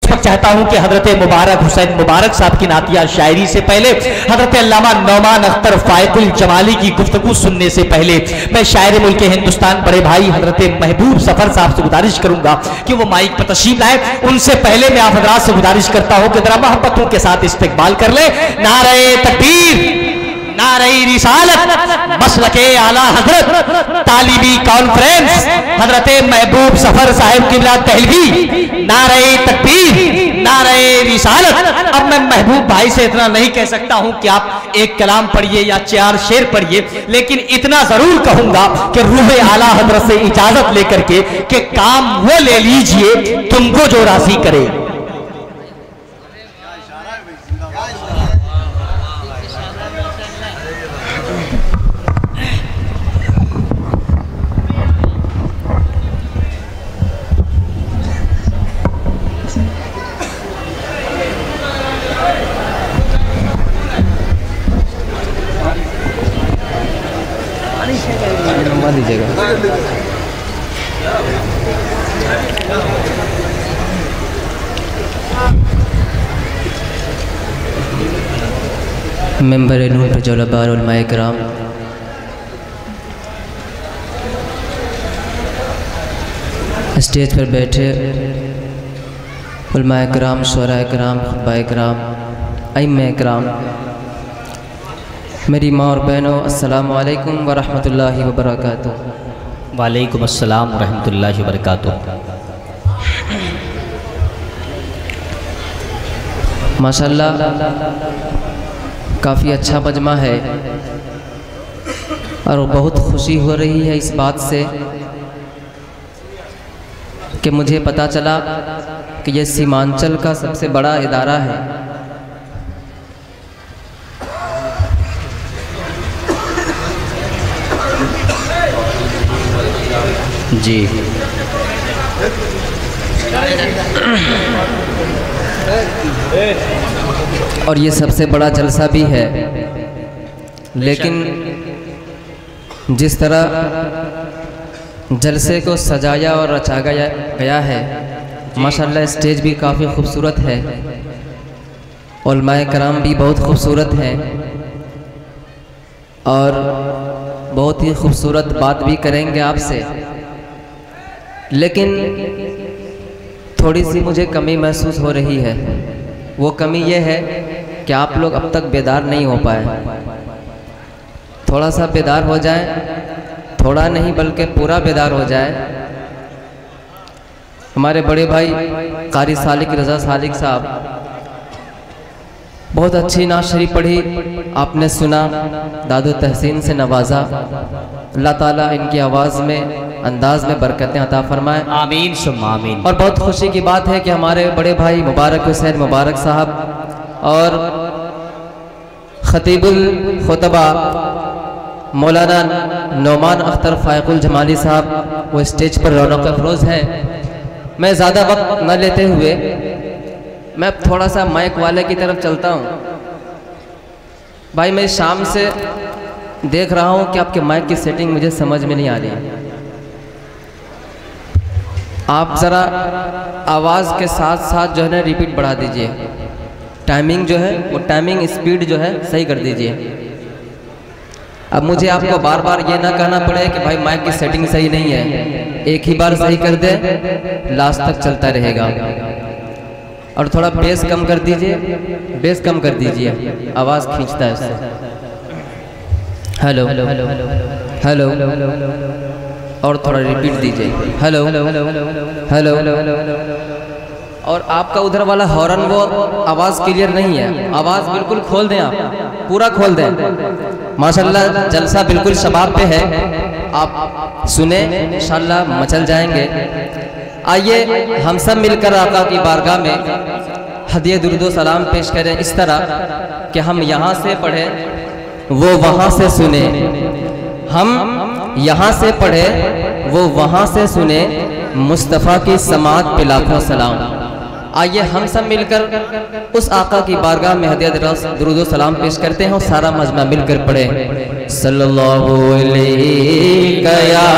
चाहता हूं कि हजरत मुबारक हुसैन मुबारक साहब की नातिया शायरी से पहले हजरत अल्लामा नौमान अख्तर फायकुल जमाली की गुफ्तगू सुनने से पहले मैं शायर मुल्क हिंदुस्तान बड़े भाई हजरत महबूब सफर साहब से गुजारिश करूंगा कि वो माइक पर तशरीफ लाए। उनसे पहले मैं आप हजरात से गुजारिश करता हूं कि जरा मोहब्बतों के साथ इस्तेकबाल कर ले। नारे तकबीर, नारे रिसालत, मसलके आला हजरत, तालिबी कॉन्फ्रेंस हजरत महबूब सफर साहिब किबला दहलवी। नारे तकबीर, नारे रिसालत। अब मैं महबूब भाई से इतना नहीं कह सकता हूं कि आप एक कलाम पढ़िए या 4 शेर पढ़िए, लेकिन इतना जरूर कहूंगा कि रूहे आला हजरत से इजाजत लेकर के कि काम वो ले लीजिए तुमको जो राजी करे। मेंबर नूर तजल्लुबार उलमाए किराम, स्टेज पर बैठे उलमाए किराम, शुअराए किराम, खुतबाए किराम, अइम्मे किराम, मेरी माँ और बहनों, अस्सलामु अलैकुम व रहमतुल्लाहि व बरकातुहू। वालेकुम अस्सलाम व रहमतुल्लाहि व बरकातुहू। माशाअल्लाह काफ़ी अच्छा मजमा है और बहुत खुशी हो रही है इस बात से कि मुझे पता चला कि ये सीमांचल का सबसे बड़ा इदारा है। जी और ये सबसे बड़ा जलसा भी है, लेकिन जिस तरह जलसे को सजाया और रचा गया है, माशाल्लाह स्टेज भी काफ़ी खूबसूरत है, उलमाए कराम भी बहुत खूबसूरत हैं और बहुत ही खूबसूरत बात भी करेंगे आपसे। लेकिन थोड़ी सी मुझे कमी महसूस हो रही है। वो कमी ये है कि आप लोग अब तक बेदार नहीं हो पाए। थोड़ा सा बेदार हो जाए, थोड़ा नहीं बल्कि पूरा बेदार हो जाए। हमारे बड़े भाई कारी सालिक रज़ा सालिक साहब बहुत अच्छी नात शरीफ पढ़ी, आपने सुना, दादो तहसीन से नवाजा। अल्लाह ताला इनकी आवाज़ में अंदाज में बरकतें अता फरमाए, आमीन सुम्मा आमीन। और बहुत खुशी की बात है कि हमारे बड़े भाई मुबारक हुसैन मुबारक साहब और खतीबुल खुतबा मौलाना नौमान अख्तर फायकुल जमाली साहब वो स्टेज पर रौनक अफरोज़ हैं। मैं ज़्यादा वक्त न लेते हुए मैं थोड़ा सा माइक वाले की तरफ चलता हूँ। भाई मैं शाम से देख रहा हूँ कि आपके माइक की सेटिंग मुझे समझ में नहीं आ रही है। आप ज़रा आवाज़ के साथ साथ जो है ना रिपीट बढ़ा दीजिए, टाइमिंग जो है वो टाइमिंग स्पीड जो है सही कर दीजिए। अब मुझे आपको बार बार ये ना कहना पड़े कि भाई माइक की सेटिंग सही नहीं है, एक ही बार सही कर दे, लास्ट तक चलता रहेगा। और थोड़ा बेस कम कर दीजिए, बेस कम कर दीजिए, आवाज़ खींचता है उससे। हेलो हेलो, और थोड़ा रिपीट दीजिए, हेलो हेलो। और आपका उधर वाला हॉर्न वो आवाज़ क्लियर नहीं है, आवाज़ बिल्कुल खोल दें, आप पूरा खोल दें। माशाल्लाह जलसा बिल्कुल शबाब पे है, आप सुने इंशाल्लाह मचल जाएंगे। आइए हम सब मिलकर आका की बारगाह में हदिया दुरूद सलाम पेश करें इस तरह कि हम यहाँ से पढ़ें वो वहाँ से सुने, हम यहाँ से पढ़े वो वहाँ से सुने, मुस्तफ़ा की समात पे लाखों सलाम। आइए हम सब मिलकर उस आका की बारगाह में हदिया दुरूद सलाम पेश करते हैं और सारा मजमा मिलकर पढ़े। सल्लल्लाहु अलैहि या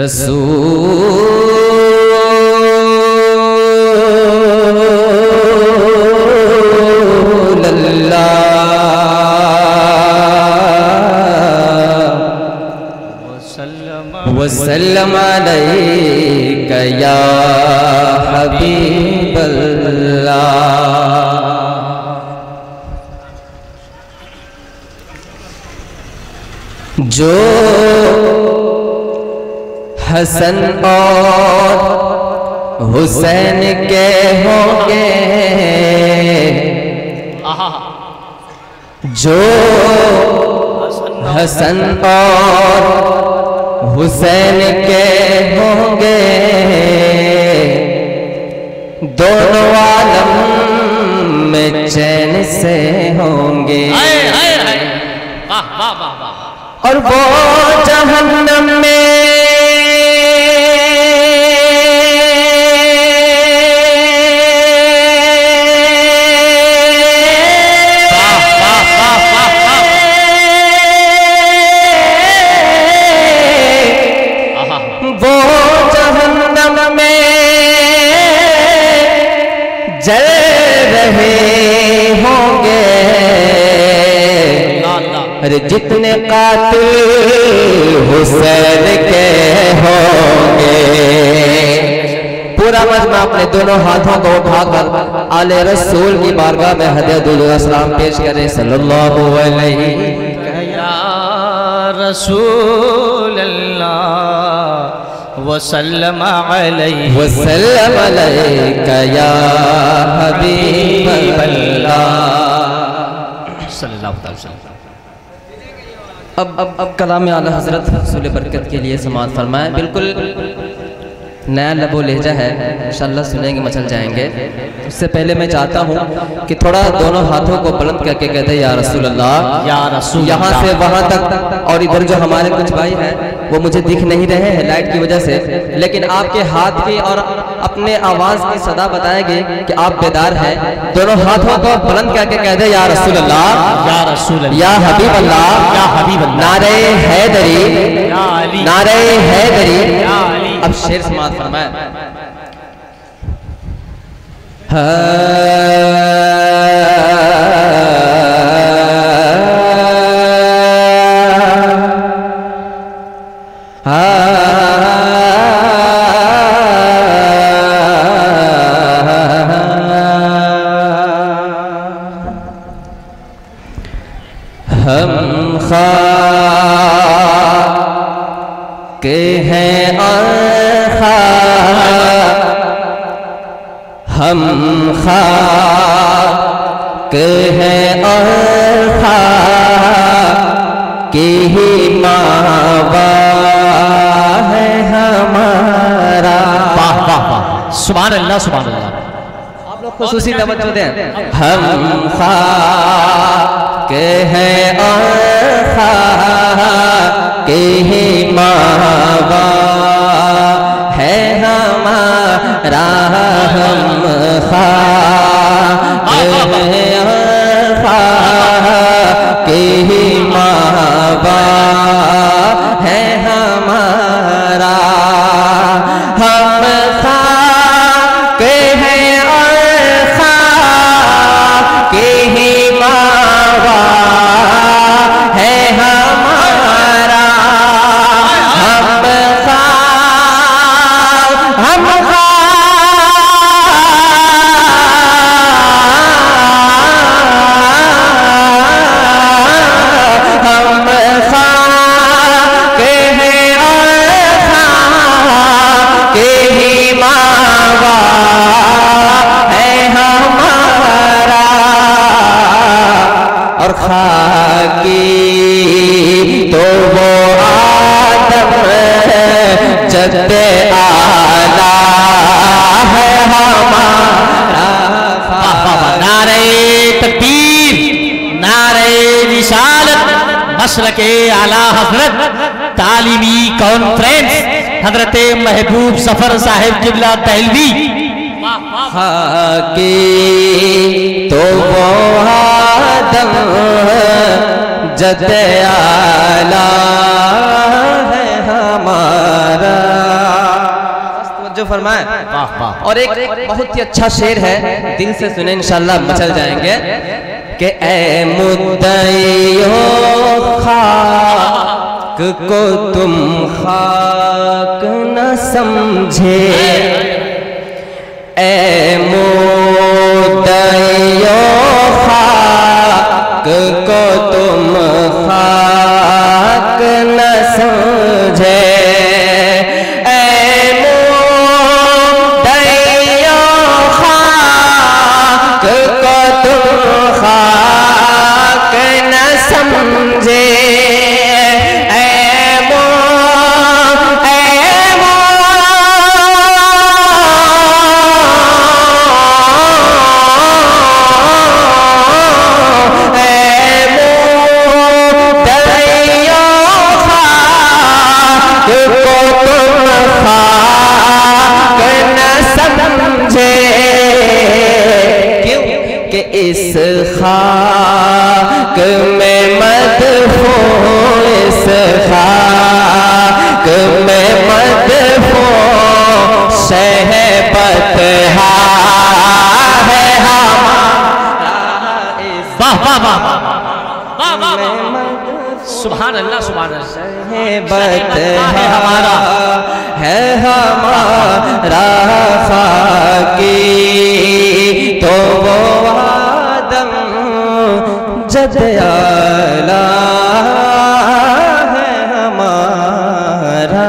रसूल अल्लाह वसल्लम अलैका या हबीब अल्लाह। जो हसन और हुसैन के होंगे, जो हसन और हुसैन के होंगे, दोनों आलम में चैन से होंगे। और वो जहन्नम में जल रहे होंगे। अरे जितने कातिल हुसैन के होंगे, पूरा मजमा अपने दोनों हाथों को उठाकर आले रसूल की बारगाह में हदियतुल सलाम पेश करें। सल्लल्लाहु अलैहि या रसूल अल्लाह वसल्लम अलैका या हबीब अल्लाह सल्लल्लाहु अलैहि वसल्लम। अब कलाम आला हज़रत रसूल बरकत के लिए समाअत फरमाएं। बिल्कुल नया लबो लहजा है, इंशाअल्लाह सुनेंगे मचल जाएंगे। उससे पहले मैं चाहता हूँ कि थोड़ा दोनों हाथों को बुलंद करके कहते या रसूल अल्लाह, या रसूल। यहाँ से वहाँ तक, और इधर जो हमारे कुछ भाई हैं वो मुझे दिख नहीं रहे हैं लाइट की वजह से, लेकिन आपके हाथ की और अपने आवाज की सदा बताएंगे कि आप बेदार हैं। दोनों हाथों को बुलंद करके कहते या रसूल अल्लाह, या रसूल अल्लाह, या हबीब अल्लाह, या हबीब अल्लाह, नारे हैदरी, नारे हैदरी। अब शेर समाअत फरमाए। हम खाके हैं हम खाके हैं और खाके ही मावा है हमारा। वाह वाह वाह, सुभान अल्लाह सुभान अल्लाह। आप लोग खुसूसी तवज्जो दें। हम खाके हैं और खाके ही मावा है हमारा। हम खाके ही मावा है हमारा। हम खाके हैं और खाके ही मावा है हमारा। और खाकी तो वो आदम जद्दे आला है हमारा। नारे तकबीर, नारे रिसालत, मसलके आला हजरत तालीमी कॉन्फ्रेंस हजरत महबूब सफर साहिब किबला दहलवी। खाकी तो वो आदम जद्दे आला है हमारा। जो फरमाए। वाह वाह। और एक बहुत ही अच्छा शेर है, दिल से सुने इंशाल्लाह मचल जाएंगे कि ए मुद्दईयो खाक को तुम खाक न समझे, ए मुद्दईयो खाक को तुम खाक न समझे, इस खाक में मदफो, इस खाक में मदफो शहबत है हमारा। वाह वाह वाह वाह वाह वाह, सुभान अल्लाह सुभान अल्लाह। शहबत है हमारा, है हमारा खाकी तो वो जदयाला है हमारा।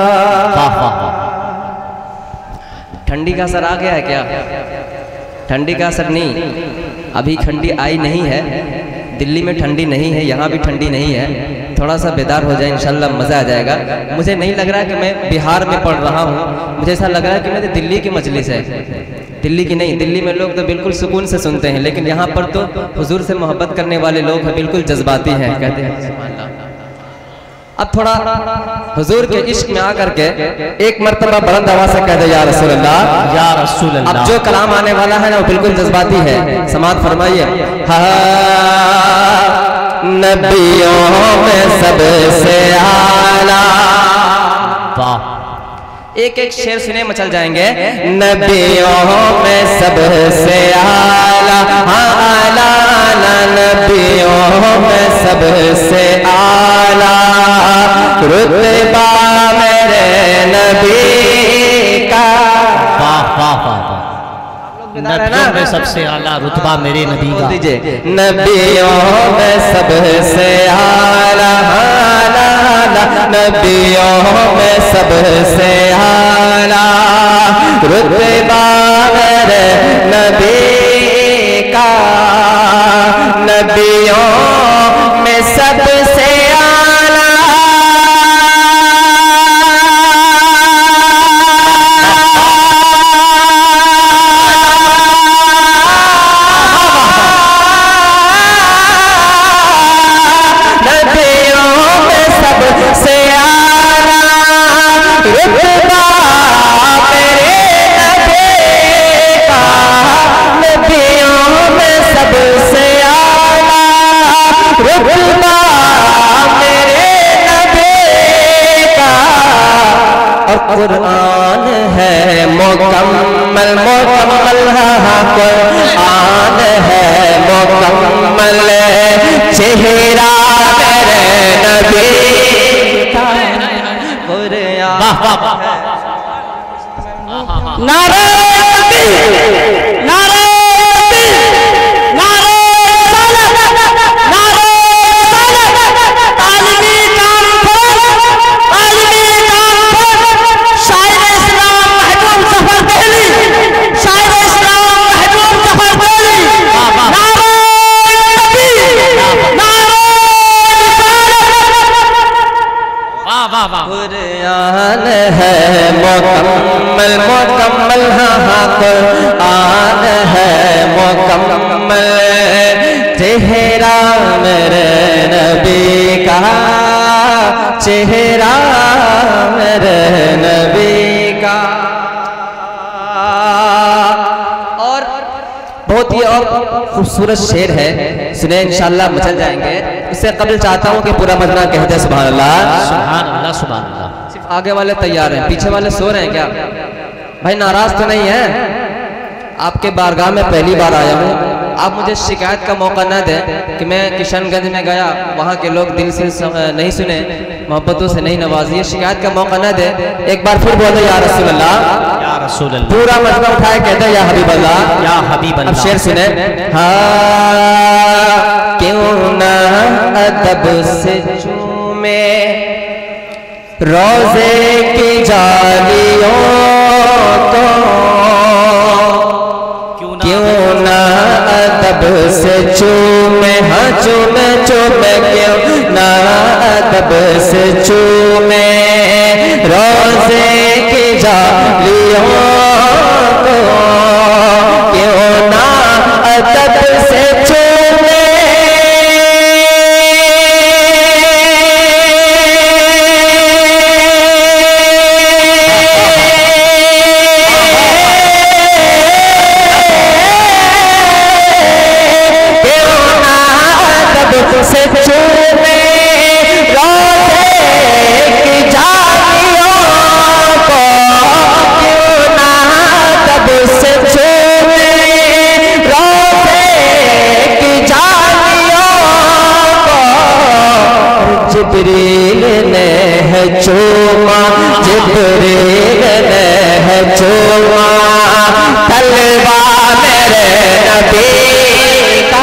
ठंडी का असर आ गया है क्या? ठंडी का असर नहीं, अभी ठंडी आई नहीं है, दिल्ली में ठंडी नहीं है, यहाँ भी ठंडी नहीं है। थोड़ा सा बेदार हो जाए इंशाल्लाह मज़ा आ जाएगा। मुझे नहीं लग रहा कि मैं बिहार में पढ़ रहा हूँ, मुझे ऐसा लग रहा है कि मैं दिल्ली की मजलिस है। दिल्ली की नहीं, दिल्ली में लोग तो बिल्कुल सुकून से सुनते हैं, लेकिन यहाँ पर तो हुजूर से मोहब्बत करने वाले लोग हैं, बिल्कुल जज्बाती हैं, कहते हैं सुभान अल्लाह। अब थोड़ा हुजूर के इश्क में आकर के एक मर्तबा बुलंद आवाज से कह दे या रसूल अल्लाह, या रसूल अल्लाह। अब जो कलाम आने वाला है ना वो बिल्कुल जज्बाती है, समात फरमाइए। नबियों में सबसे आला, वाह, एक एक शेर सुने मचल जाएंगे। नबियों में सबसे आला, आला नबियों में सबसे आला रुतबा मेरे नबी का। वाह वाह वाह वाह, नबियों में सबसे आला रुतबा मेरे नबी का। दीजिए नबियों में सबसे आला, आला नबियों में सबसे आला रुतबा मेरे नबी का। नबियों में सबसे कुरान है मुकम्मल, मुकम्मल कुरान है मुकम्मल चेहरा मेरे नबी का। कुरान नारे नारे कुरान है मुकम्मल, मुकम्मल कुरान है मुकम्मल चेहरा मेरे नबी का, चेहरा मेरे नबी का। और बहुत ही और खूबसूरत शेर है, सुने इंशाल्लाह मचल जाएंगे। इससे कबल चाहता हूँ कि पूरा मदना कहते सुभान अल्लाह, सुभान अल्लाह, सुभान अल्लाह। आगे वाले तैयार हैं, पीछे वाले सो रहे हैं क्या? भाई नाराज तो नहीं है? आपके बारगाह में पहली बार आया हूँ, आप मुझे शिकायत का मौका न दें कि मैं किशनगंज में गया, वहाँ के लोग दिल से नहीं सुने, मोहब्बतों से नहीं नवाजिए। शिकायत का मौका न दें। एक बार फिर बोले या रसूल अल्लाह, या रसूल अल्लाह। पूरा मजमा उठाए कहते हैं या हबीब अल्लाह, या हबीब अल्लाह। अब शेर सुने। हाँ क्यों ना अदब से चूमे रोजे की जालियों को, क्यों ना अदब से चूमे, हाँ चूमे चूमे, क्यों ना अदब से चूमे रोजे की जालियों को, क्यों ना अदब से चूमे से चूमे रोजे की जालियों को, क्यों ना तब से चूमे रोजे की जालियों को। जिब्रील ने है चूमा, जिब्रील ने है चूमा तलवा मेरे नबी का,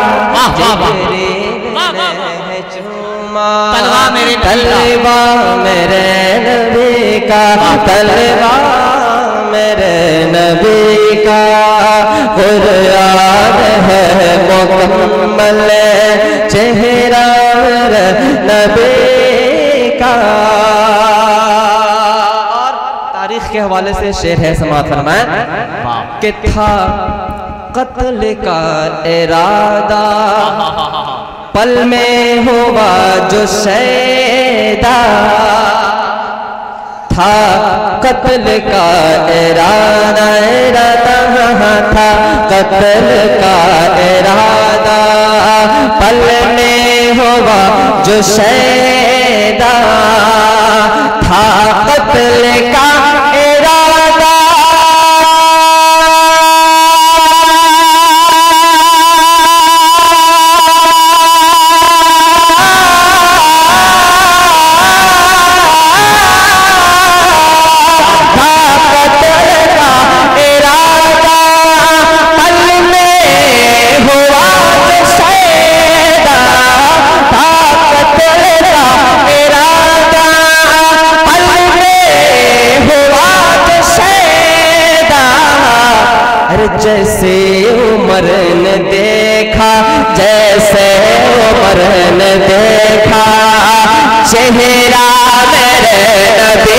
तलवा मेरे नबी का, तलवा मेरे नबी का, कुरान है मुकम्मल चेहरा मेरे नबी का। और तारीख के हवाले से शेर है, समाअत फरमाए कि था कत्ल का इरादा पल में हुआ जो शैदा, था कत्ल का इरादा, था कत्ल का इरादा पल में हुआ जो शैदा, था कत्ल का इरादा। जैसे उमर ने देखा, जैसे उमर ने देखा चेहरा मेरे नबी,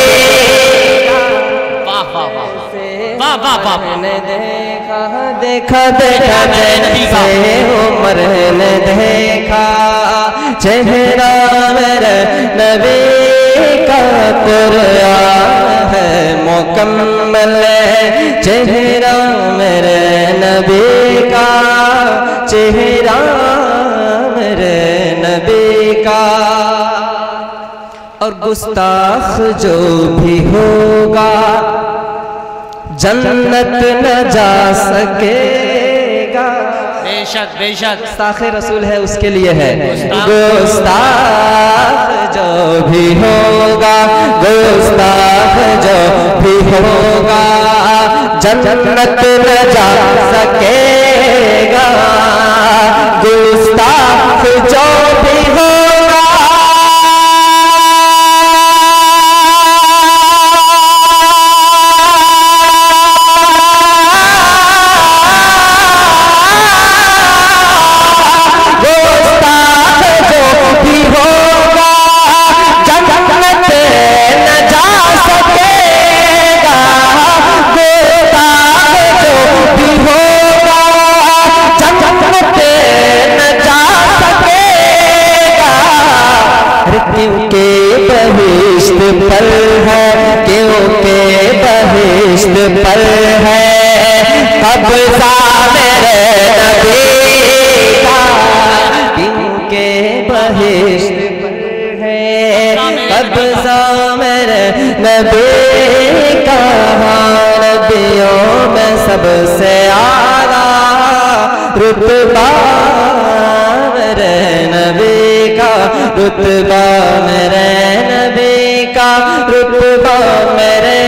ने देखा देखा देखा जैसे उमर ने देखा चेहरा मेरे नबी का, कुरान है मुकम्मल चेहरा मेरे नबी का, चेहरा मेरे नबी का। और गुस्ताख जो भी होगा जन्नत न जा सकेगा। बेशक बेशक गुस्ताखे रसूल है उसके लिए है। गुस्ताख जो भी होगा, गुस्ताख जो भी होगा जन्नत न जा सकेगा। गुस्ताख जो भी होगा पर है, क्योंकि बहिश्त पर है कब्ज़ा मेरे नबी का, क्योंकि बहिश्त पर है कब्ज़ा मेरे नबी का नबियों में सबसे आला रुतबा मेरे नबी का रुतबा, मेरे नबी का रुतबा, मेरे